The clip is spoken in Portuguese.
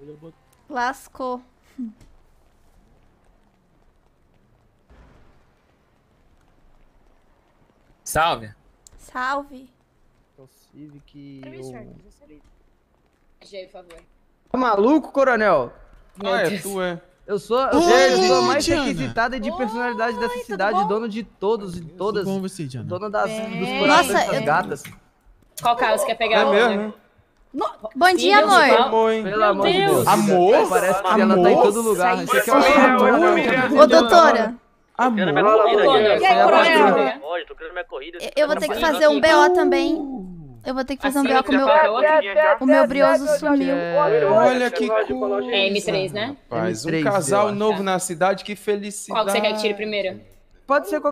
Lascou. Salve. Salve. É o Civic. Por favor. Tá maluco, coronel? Eu sou a mais requisitada e de personalidade dessa cidade, dono de todos e todas. Como você, Diana? Dona dos corações Nossa, das gatas. Qual carro você quer pegar? Bom dia, amor. Pelo amor de Deus. Amor? Parece que ela tá em todo lugar. Isso aqui é Ô, doutora, Amor? E aí, coronel? eu vou ter que fazer um BO também. Eu vou ter que fazer um BO com o meu brioso sumiu. Olha que coisa. É M3, né? Rapaz, um M3, casal eu acho. novo na cidade, que felicidade. Qual que você quer que tire primeiro? Pode ser